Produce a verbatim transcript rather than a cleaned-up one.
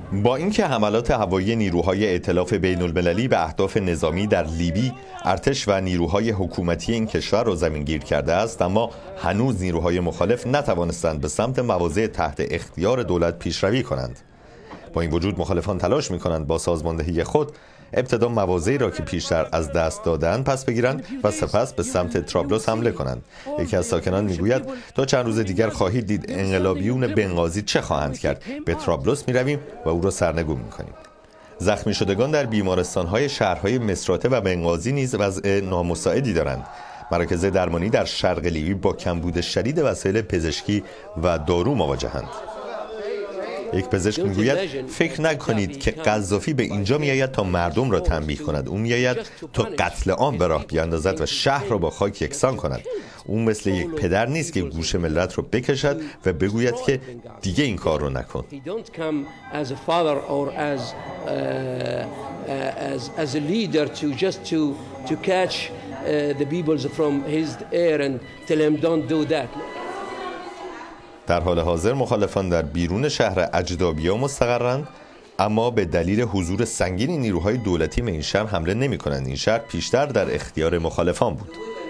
با اینکه حملات هوایی نیروهای ائتلاف بین‌المللی به اهداف نظامی در لیبی، ارتش و نیروهای حکومتی این کشور را زمینگیر کرده است، اما هنوز نیروهای مخالف نتوانستند به سمت مواضع تحت اختیار دولت پیشروی کنند. با این وجود مخالفان تلاش می‌کنند با سازماندهی خود ابتدا مواضعی را که پیشتر از دست دادن پس بگیرند و سپس به سمت طرابلس حمله کنند. یکی از ساکنان میگوید تا چند روز دیگر خواهید دید انقلابیون بنغازی چه خواهند کرد. به طرابلس میرویم و او را سرنگون میکنیم. زخمی شدگان در بیمارستان‌های شهرهای مصراته و بنغازی نیز وضع نامساعدی دارند. مراکز درمانی در شرق لیبی با کمبود شدید وسایل پزشکی و دارو مواجهند. یک پزشک میگوید فکر نکنید که قذافی به اینجا میآید تا مردم را تنبیه کند. او میآید تا قتل عام به راه بیاندازد و شهر را با خاک یکسان کند. او مثل یک پدر نیست که گوش ملت را بکشد و بگوید که دیگه این کار رو نکن. در حال حاضر مخالفان در بیرون شهر اجدابیا مستقرند، اما به دلیل حضور سنگین نیروهای دولتی به این شهر حمله نمی کنند. این شهر پیشتر در اختیار مخالفان بود.